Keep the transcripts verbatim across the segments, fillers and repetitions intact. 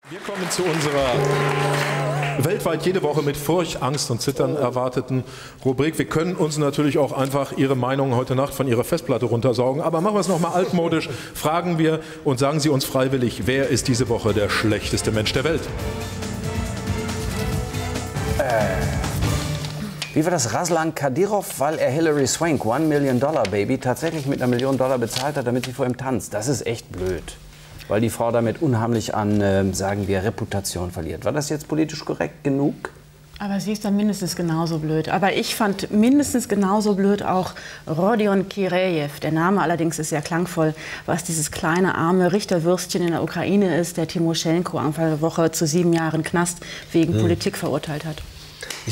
Wir kommen zu unserer weltweit jede Woche mit Furcht, Angst und Zittern erwarteten Rubrik. Wir können uns natürlich auch einfach Ihre Meinung heute Nacht von Ihrer Festplatte runtersaugen. Aber machen wir es nochmal altmodisch. Fragen wir und sagen Sie uns freiwillig, wer ist diese Woche der schlechteste Mensch der Welt? Äh. Wie war das? Raslan Kadyrov, weil er Hilary Swank, One Million Dollar Baby, tatsächlich mit einer Million Dollar bezahlt hat, damit sie vor ihm tanzt. Das ist echt blöd. Weil die Frau damit unheimlich an, äh, sagen wir, Reputation verliert. War das jetzt politisch korrekt genug? Aber sie ist dann mindestens genauso blöd. Aber ich fand mindestens genauso blöd auch Rodion Kireev. Der Name allerdings ist sehr klangvoll, was dieses kleine, arme Richterwürstchen in der Ukraine ist, der Timoschenko Anfang der Woche zu sieben Jahren Knast wegen hm. Politik verurteilt hat. Ich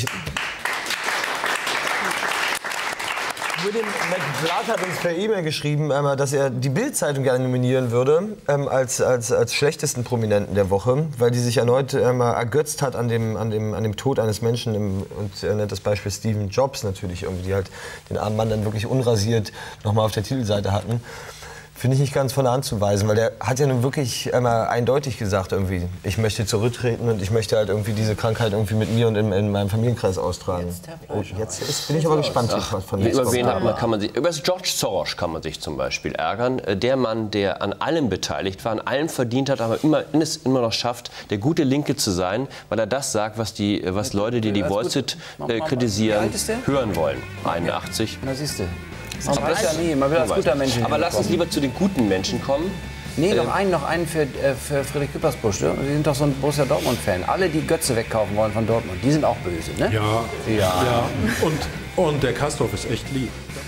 William McBlatt hat uns per E-Mail geschrieben, dass er die Bild-Zeitung gerne nominieren würde als, als, als schlechtesten Prominenten der Woche, weil die sich erneut ergötzt hat an dem, an dem, an dem Tod eines Menschen. Und er nennt das Beispiel Steve Jobs natürlich, die halt den armen Mann dann wirklich unrasiert nochmal auf der Titelseite hatten. Finde ich nicht ganz von der Hand zu weisen, weil der hat ja nun wirklich einmal eindeutig gesagt, irgendwie, ich möchte zurücktreten und ich möchte halt irgendwie diese Krankheit irgendwie mit mir und in, in meinem Familienkreis austragen. Jetzt, oh, jetzt ist, bin ich aber gespannt. Ach, von über wen hat man, kann man sich, über George Soros kann man sich zum Beispiel ärgern. Der Mann, der an allem beteiligt war, an allem verdient hat, aber immer, es immer noch schafft, der gute Linke zu sein, weil er das sagt, was, die, was Leute, die die Wall Street äh, kritisieren, hören wollen. einundachtzig. Na, siehst du. Man weiß ja nie, man will als guter Mensch. Aber lass uns lieber zu den guten Menschen kommen. Nee, noch einen, noch einen für, äh, für Friedrich Küppersbusch. Ne? Sie sind doch so ein Borussia Dortmund-Fan. Alle, die Götze wegkaufen wollen von Dortmund, die sind auch böse, ne? Ja. Ja. ja. Und, und der Castorf ist echt lieb.